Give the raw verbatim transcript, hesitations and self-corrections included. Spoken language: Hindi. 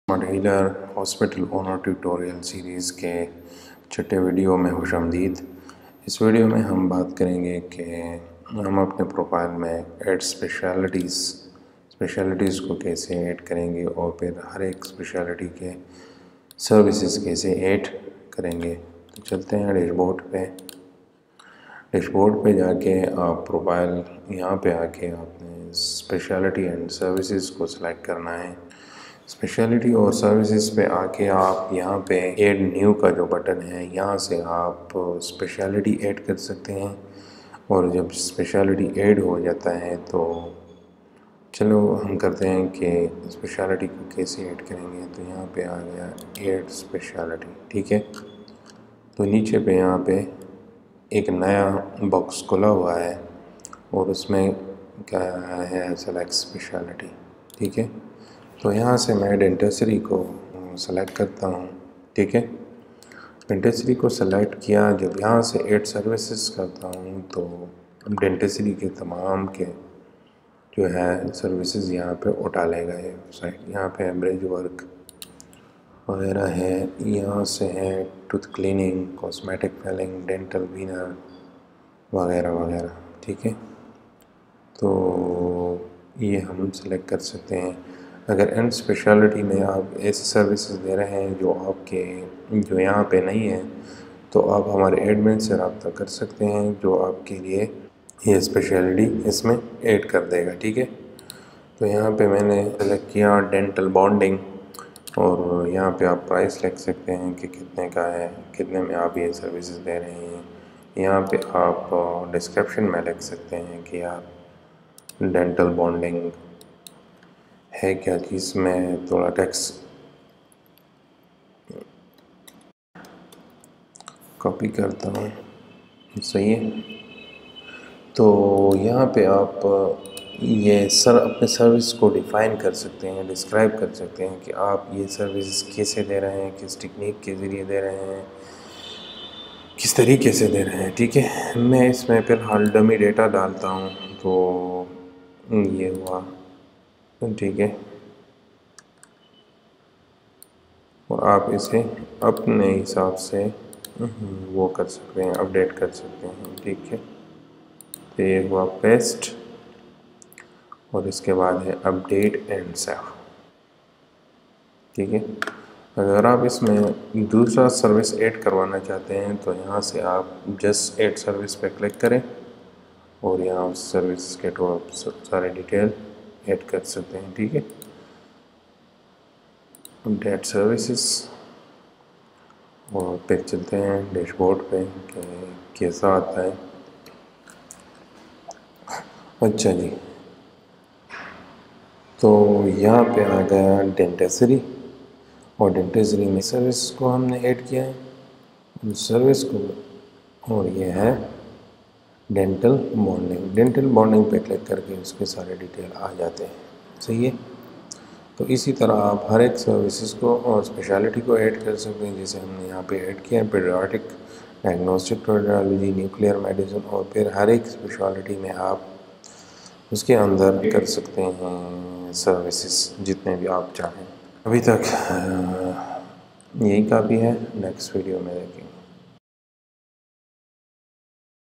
Healer hospital owner tutorial series के छठे वीडियो में खुशामदीद। इस वीडियो में हम बात करेंगे कि हम अपने प्रोफाइल में ऐड स्पेशलिटीज़ स्पेशलिटीज़ को कैसे ऐड करेंगे और फिर हर एक स्पेशलिटी के सर्विसेज कैसे ऐड करेंगे। तो चलते हैं डैशबोर्ड पे। डैशबोर्ड पे जाके आप प्रोफाइल यहाँ पे आके आपने स्पेशलिटी एंड सर्विसेज को सिलेक्ट करना है। स्पेशलिटी और सर्विसेज पे आके आप यहाँ पे ऐड न्यू का जो बटन है यहाँ से आप स्पेशलिटी ऐड कर सकते हैं। और जब स्पेशलिटी ऐड हो जाता है तो चलो हम करते हैं कि स्पेशलिटी को कैसे ऐड करेंगे। तो यहाँ पे आ गया ऐड स्पेशलिटी, ठीक है। तो नीचे पे यहाँ पे एक नया बॉक्स खुला हुआ है और उसमें क्या है, सेलेक्ट स्पेशलिटी, ठीक है। तो यहाँ से मैं डेंटिस्ट्री को सेलेक्ट करता हूँ, ठीक है। डेंटिस्ट्री को सेलेक्ट किया, जब यहाँ से ऐड सर्विसेज करता हूँ तो डेंटिस्ट्री के तमाम के जो है सर्विसेज यहाँ पे उठा लेगा ये साइट। यहाँ पे ब्रिज वर्क वगैरह है, यहाँ से है tooth cleaning, cosmetic filling, dental veneer वगैरह वगैरह, ठीक है। तो ये हम सेलेक्ट कर सकते हैं। अगर एंड स्पेशलिटी में आप ऐसी सर्विसेज दे रहे हैं जो आपके जो यहाँ पे नहीं है तो आप हमारे एडमिन से रब्ता कर सकते हैं जो आपके लिए ये स्पेशलिटी इसमें ऐड कर देगा, ठीक है। तो यहाँ पे मैंने सेलेक्ट किया डेंटल बॉन्डिंग और यहाँ पे आप प्राइस लिख सकते हैं कि कितने का है, कितने में आप ये सर्विसेज दे रहे हैं। यहाँ पे आप डिस्क्रिप्शन में लिख सकते हैं कि आप डेंटल बॉन्डिंग है क्या चीज़ में थोड़ा टैक्स कॉपी करता हूँ, सही है। तो यहाँ पे आप ये सर अपने सर्विस को डिफ़ाइन कर सकते हैं, डिस्क्राइब कर सकते हैं कि आप ये सर्विस कैसे दे रहे हैं, किस टेक्निक के ज़रिए दे रहे हैं, किस तरीके से दे रहे हैं, ठीक है। मैं इसमें फ़िलहाल डमी डेटा डालता हूँ तो ये हुआ, ठीक है। और आप इसे अपने हिसाब से वो कर सकते हैं, अपडेट कर सकते हैं, ठीक है। तो ये हुआ पेस्ट और इसके बाद है अपडेट एंड सेव, ठीक है। अगर आप इसमें दूसरा सर्विस ऐड करवाना चाहते हैं तो यहाँ से आप जस्ट ऐड सर्विस पे क्लिक करें और यहाँ उस सर्विस के तो आप सारे डिटेल ऐड कर सकते हैं, ठीक है। अपडेट सर्विसेज और फिर चलते हैं डैशबोर्ड पे कि कैसा आता है। अच्छा जी, तो यहाँ पे आ गया डेंटिस्ट्री और डेंटिस्ट्री में सर्विस को हमने ऐड किया है, उस सर्विस को, और ये है डेंटल बॉन्डिंग। डेंटल बॉन्डिंग पे क्लिक करके उसके सारे डिटेल आ जाते हैं, सही है। तो इसी तरह आप हर एक सर्विसेज को और स्पेशलिटी को ऐड कर सकते हैं, जैसे हमने यहाँ पे ऐड किया है paediatric, diagnostic radiology, nuclear medicine, और फिर हर एक स्पेशलिटी में आप उसके अंदर कर सकते हैं सर्विसेज जितने भी आप चाहें। अभी तक यही काफ़ी है, नेक्स्ट वीडियो में देखेंगे।